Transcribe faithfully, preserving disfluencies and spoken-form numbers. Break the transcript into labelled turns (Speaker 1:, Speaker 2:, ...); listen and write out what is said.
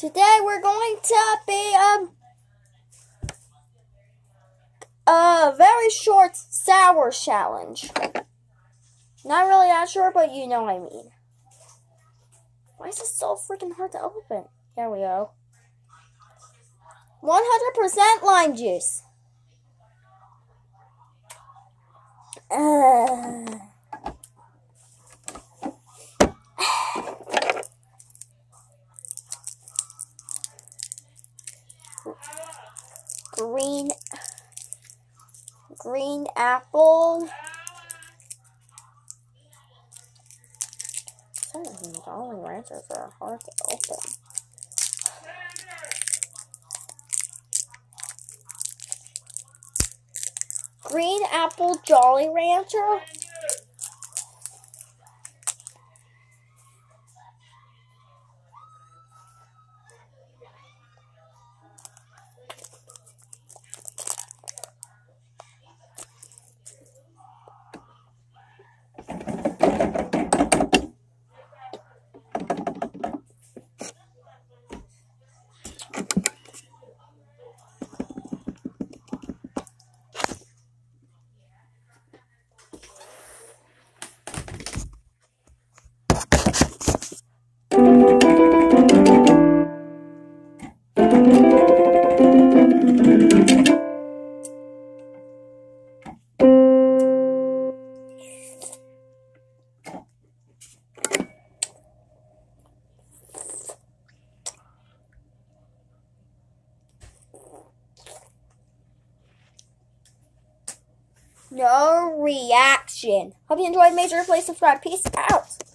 Speaker 1: Today we're going to be um a very short sour challenge. Not really that short, but you know what I mean. Why is this so freaking hard to open? There we go. one hundred percent lime juice. Uh. Green, green apple. Some of these Jolly Ranchers are hard to open. Green apple Jolly Rancher. No reaction. Hope you enjoyed. Make sure to play, subscribe. Peace out.